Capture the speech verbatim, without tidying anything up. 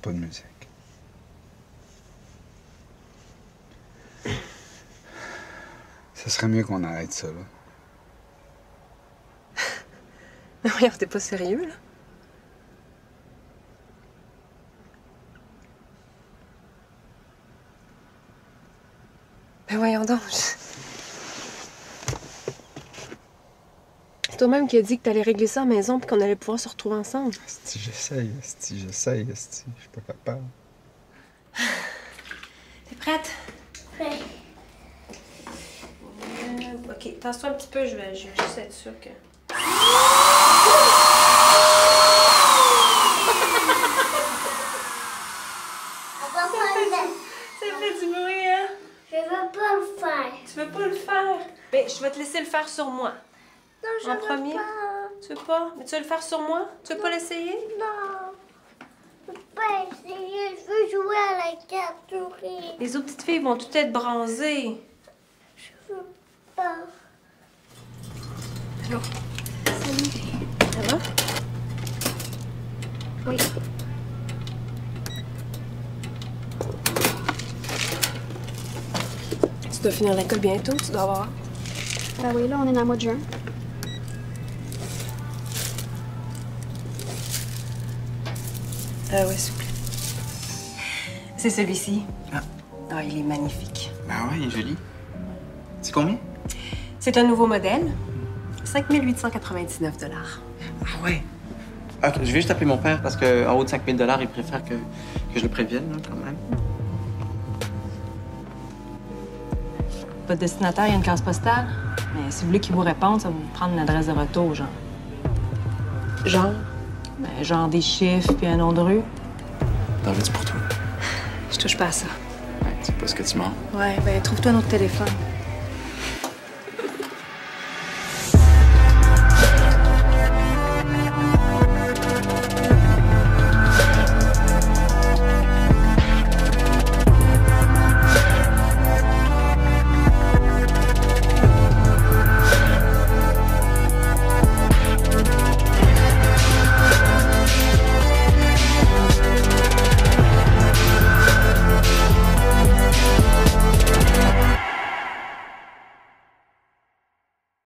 pas de musique. Ça serait mieux qu'on arrête ça, là. Mais voyons, t'es pas sérieux, là? Mais voyons donc. Je... C'est toi-même qui as dit que t'allais régler ça à la maison puis qu'on allait pouvoir se retrouver ensemble. Asti, j'essaye, Asti, j'essaye, Asti. Je suis pas capable. T'es prête? Ouais. Euh, ok, tasse-toi un petit peu, je vais, je vais juste être sûre que... Ça fait du bruit, hein? Je veux pas le faire. Tu veux pas le faire? Ben, je vais te laisser le faire sur moi. Non, je En veux premier? pas. Tu veux pas? Mais tu veux le faire sur moi? Tu veux pas l'essayer? Non. Je veux pas essayer. Je veux jouer à la carte souris. Les autres petites filles vont toutes être bronzées. Je veux pas. Allô? Salut. Ça va? Oui. Tu dois finir l'école bientôt, tu dois voir. Ben oui, là, on est dans le mois de juin. Ah oui, s'il vous plaît. C'est celui-ci. Ah. Ah, il est magnifique. Ben ouais, il est joli. C'est combien? C'est un nouveau modèle. cinq mille huit cent quatre-vingt-dix-neuf dollars. Ah ouais. Ok, je vais juste appeler mon père parce qu'en haut de cinq mille dollars, il préfère que, que je le prévienne, là, quand même. Votre destinataire, il y a une case postale. Mais si vous voulez qu'il vous réponde, ça va vous prendre une adresse de retour, genre. Genre? Ben, genre des chiffres puis un nom de rue. T'en veux-tu pour toi? Je touche pas à ça. Ouais, c'est pas ce que tu mens. Ouais, ben trouve-toi un autre téléphone.